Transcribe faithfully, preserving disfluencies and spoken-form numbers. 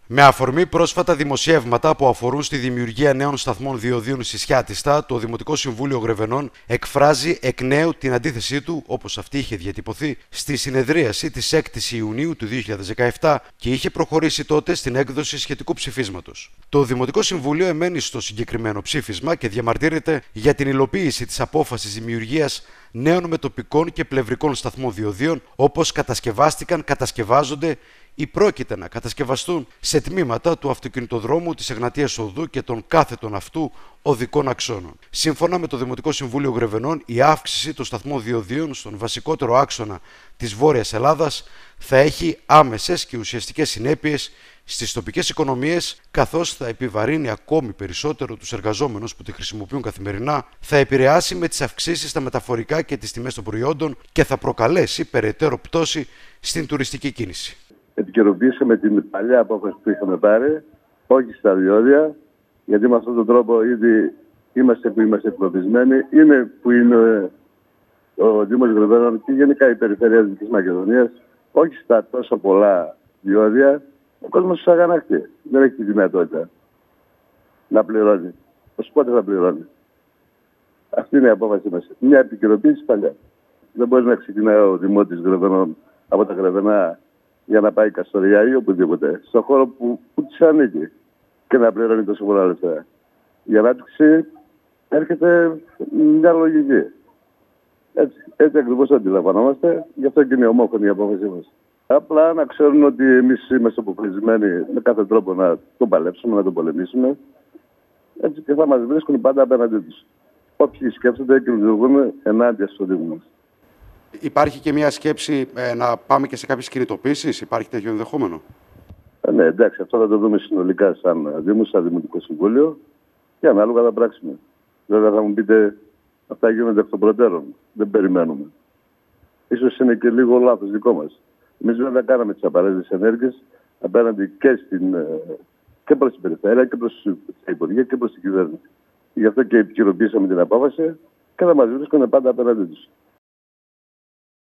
Με αφορμή πρόσφατα δημοσιεύματα που αφορούν στη δημιουργία νέων σταθμών διοδίων στη Σιάτιστα, το Δημοτικό Συμβούλιο Γρεβενών εκφράζει εκ νέου την αντίθεσή του, όπως αυτή είχε διατυπωθεί, στη συνεδρίαση της έκτης Ιουνίου του δύο χιλιάδες δεκαεπτά και είχε προχωρήσει τότε στην έκδοση σχετικού ψηφίσματος. Το Δημοτικό Συμβούλιο εμένει στο συγκεκριμένο ψήφισμα και διαμαρτύρεται για την υλοποίηση της απόφασης δημιουργίας νέων μετοπικών και πλευρικών σταθμών διοδίων, όπως κατασκευάστηκαν, κατασκευάζονται ή πρόκειται να κατασκευαστούν σε τμήματα του αυτοκινητοδρόμου της Εγνατίας Οδού και των κάθετων αυτού οδικών αξώνων. Σύμφωνα με το Δημοτικό Συμβούλιο Γρεβενών, η αύξηση των σταθμών διοδίων στον βασικότερο άξονα της Βόρειας Ελλάδας θα έχει άμεσες και ουσιαστικές συνέπειες στις τοπικές οικονομίες, καθώς θα επιβαρύνει ακόμη περισσότερο τους εργαζόμενους που τη χρησιμοποιούν καθημερινά, θα επηρεάσει με τις αυξήσεις στα μεταφορικά και τις τιμές των προϊόντων και θα προκαλέσει περαιτέρω πτώση στην τουριστική κίνηση. Επικαιροποιήσαμε την παλιά απόφαση που είχαμε πάρει, όχι στα διόδια, γιατί με αυτόν τον τρόπο ήδη είμαστε που είμαστε εκπροπισμένοι, είναι που είναι ο Δήμος Γρεβένων και γενικά η περιφέρεια της Μακεδονίας, όχι στα τόσο πολλά διόδια. Ο κόσμος αγανακτεί. Δεν έχει τη δυνατότητα να πληρώνει. Ως πότε θα πληρώνει. Αυτή είναι η απόφαση μας. Μια επικαιροποίηση παλιά. Δεν μπορεί να ξεκινάει ο Δημότης Γρεβενών από τα Γρεβενά για να πάει Καστοριά ή οπουδήποτε. Στον χώρο που, που της ανήκει και να πληρώνει τόσο πολλά λεφτά. Η ανάπτυξη έρχεται μια λογική. Έτσι, έτσι ακριβώς αντιλαμβανόμαστε. Γι' αυτό και είναι ομόφωνη η απόφασή μας. Απλά να ξέρουν ότι εμείς είμαστε αποκλεισμένοι με κάθε τρόπο να τον παλέψουμε, να τον πολεμήσουμε. Έτσι και θα μας βρίσκουν πάντα απέναντί τους. Όποιοι σκέφτονται και λειτουργούν ενάντια στο Δήμο μας. Υπάρχει και μια σκέψη ε, να πάμε και σε κάποιες κινητοποίησεις, υπάρχει τέτοιο ενδεχόμενο? Ε, ναι, εντάξει, αυτό θα το δούμε συνολικά σαν Δήμο, σαν Δημοτικό Συμβούλιο και ανάλογα θα πράξουμε. Βέβαια θα μου πείτε, αυτά γίνονται εκ των προτέρων. Δεν περιμένουμε. Ίσως είναι και λίγο λάθος δικό μας. Εμείς βέβαια κάναμε τις απαραίτητες ενέργειες απέναντι και, στην, και προς την περιφέρεια και προς τα υπουργεία και προς την κυβέρνηση. Γι' αυτό και επικαιροποιήσαμε την απόφαση και θα μας βρίσκουν πάντα απέναντί τους.